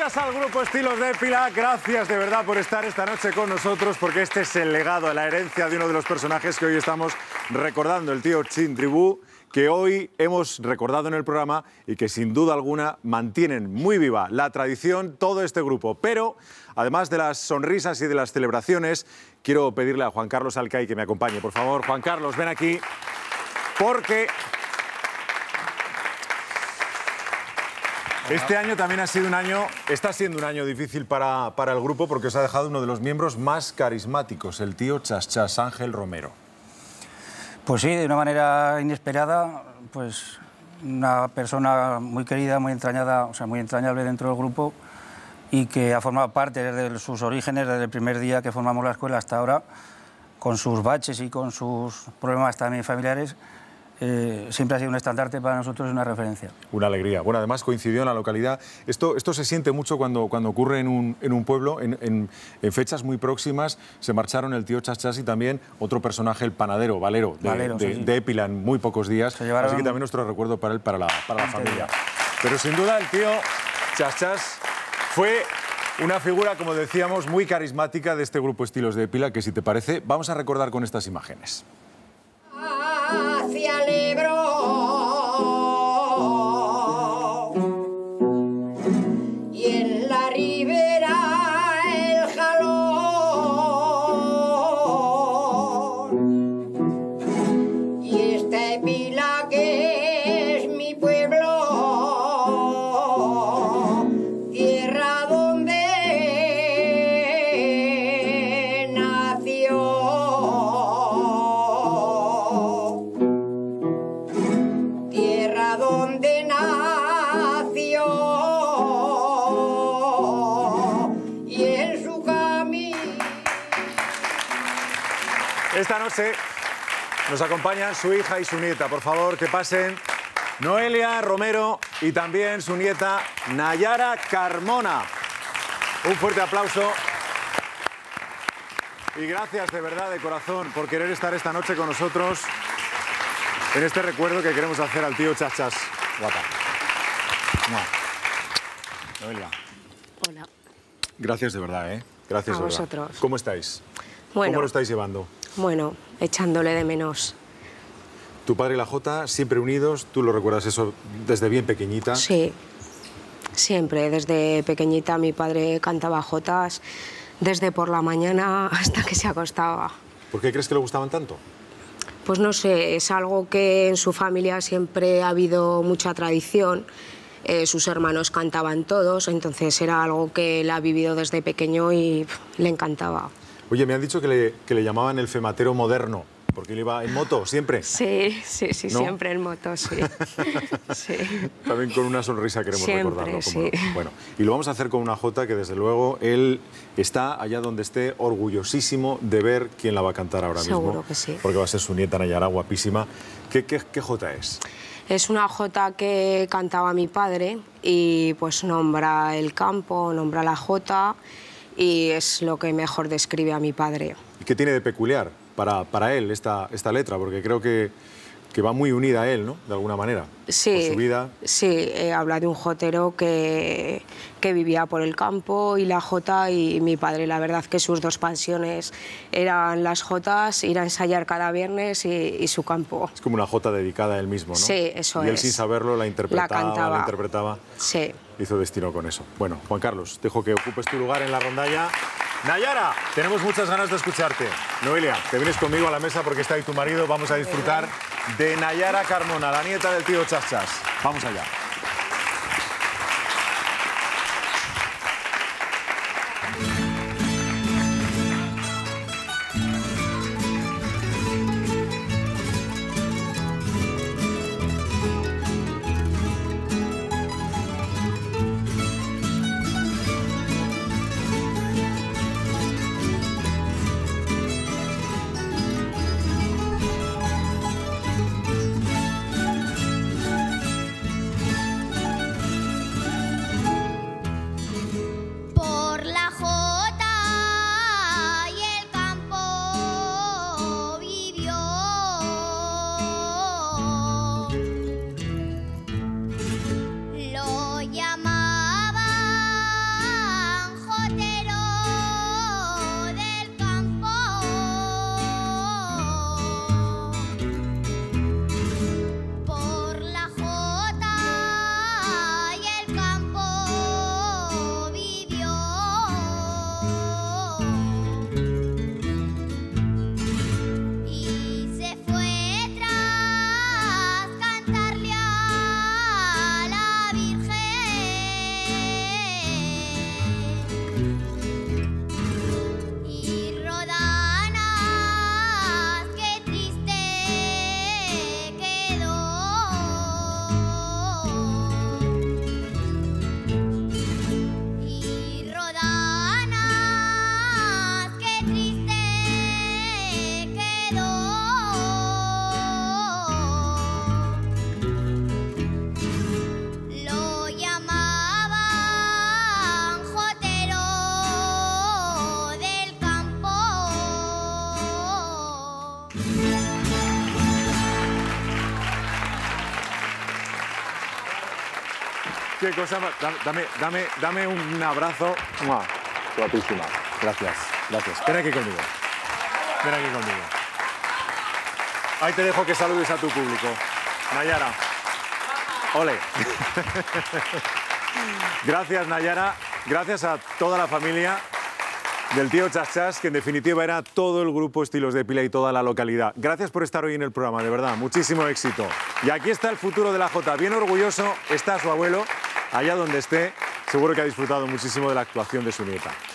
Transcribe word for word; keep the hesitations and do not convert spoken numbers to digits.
Gracias al grupo Estilos de Épila, gracias de verdad por estar esta noche con nosotros, porque este es el legado, la herencia de uno de los personajes que hoy estamos recordando, el tío Chin Tribú, que hoy hemos recordado en el programa y que sin duda alguna mantienen muy viva la tradición todo este grupo. Pero, además de las sonrisas y de las celebraciones, quiero pedirle a Juan Carlos Alcai que me acompañe. Por favor, Juan Carlos, ven aquí, porque este año también ha sido un año, está siendo un año difícil para, para el grupo, porque os ha dejado uno de los miembros más carismáticos, el tío Chas Chas, Ángel Romero. Pues sí, de una manera inesperada, pues una persona muy querida, muy entrañada, o sea, muy entrañable dentro del grupo y que ha formado parte desde sus orígenes, desde el primer día que formamos la escuela hasta ahora, con sus baches y con sus problemas también familiares. Eh, siempre ha sido un estandarte para nosotros y una referencia. Una alegría. Bueno, además coincidió en la localidad. Esto, esto se siente mucho cuando, cuando ocurre en un, en un pueblo. En, en, en fechas muy próximas se marcharon el tío Chas Chas y también otro personaje, el panadero, Valero, de, Valero, de, sí, sí. de Épila, en muy pocos días. Se llevaron... Así que también nuestro recuerdo para él, para la, para la familia. Pero sin duda el tío Chas Chas fue una figura, como decíamos, muy carismática de este grupo Estilos de Épila, que si te parece, vamos a recordar con estas imágenes. Hacia el Ebro y en la ribera el jalón y esta Épila que es mi pueblo, tierra donde nació. Donde nació y en su camino. Esta noche nos acompañan su hija y su nieta. Por favor, que pasen Noelia Romero y también su nieta Nayara Carmona. Un fuerte aplauso. Y gracias de verdad, de corazón, por querer estar esta noche con nosotros en este recuerdo que queremos hacer al tío Chas Chas. Guapa. No. Noelia. Hola. Gracias de verdad, ¿eh? Gracias A de verdad. vosotros. ¿Cómo estáis? Bueno, ¿Cómo lo estáis llevando? Bueno, echándole de menos. Tu padre y la Jota, siempre unidos. ¿Tú lo recuerdas eso desde bien pequeñita? Sí, siempre. Desde pequeñita mi padre cantaba jotas desde por la mañana hasta que se acostaba. ¿Por qué crees que le gustaban tanto? Pues no sé, es algo que en su familia siempre ha habido mucha tradición. Eh, sus hermanos cantaban todos, entonces era algo que él ha vivido desde pequeño y pff, le encantaba. Oye, me han dicho que le, que le llamaban el fematero moderno, porque él iba en moto siempre. Sí, sí, sí, ¿No? siempre en moto, sí. Sí. También con una sonrisa queremos Siempre, recordarlo. sí. ¿Cómo no? Bueno, y lo vamos a hacer con una Jota que desde luego él está allá donde esté orgullosísimo de ver quién la va a cantar ahora mismo. Seguro que sí. Porque va a ser su nieta Nayara, guapísima. ¿Qué, qué, qué Jota es? Es una jota que cantaba mi padre y pues nombra el campo, nombra la jota y es lo que mejor describe a mi padre. ¿Y qué tiene de peculiar para, para él esta, esta letra? Porque creo que, que va muy unida a él, ¿no? De alguna manera. Sí, por su vida. Sí, eh, habla de un jotero que, que vivía por el campo y la jota, y mi padre, la verdad que sus dos pasiones eran las jotas, ir a ensayar cada viernes y, y su campo. Es como una jota dedicada a él mismo, ¿no? Sí, eso es. Y él sin saberlo la interpretaba, La cantaba. la interpretaba. Sí. Hizo destino con eso. Bueno, Juan Carlos, dejo que ocupes tu lugar en la rondalla. Nayara, tenemos muchas ganas de escucharte. Noelia, te vienes conmigo a la mesa porque está ahí tu marido. Vamos a disfrutar de Nayara Carmona, la nieta del tío Chas Chas. Vamos allá. Qué cosa más. Dame, dame, dame un abrazo. ¡Mua! Guapísima. Gracias, gracias. Ven aquí conmigo. Ven aquí conmigo. Ahí te dejo que saludes a tu público. Nayara. Ole. Gracias, Nayara. Gracias a toda la familia del tío Chas Chas, que en definitiva era todo el grupo Estilos de Pila y toda la localidad. Gracias por estar hoy en el programa, de verdad. Muchísimo éxito. Y aquí está el futuro de la Jota. Bien orgulloso está su abuelo, allá donde esté. Seguro que ha disfrutado muchísimo de la actuación de su nieta.